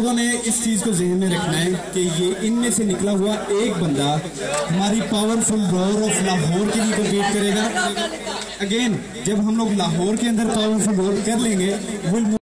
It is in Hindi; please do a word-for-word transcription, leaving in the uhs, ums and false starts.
लोगों ने इस चीज को जहन में रखना है कि ये इनमें से निकला हुआ एक बंदा हमारी पावरफुल रॉर ऑफ लाहौर के लिए कम्पीट करेगा। अगेन, जब हम लोग लाहौर के अंदर पावरफुल रॉर कर लेंगे,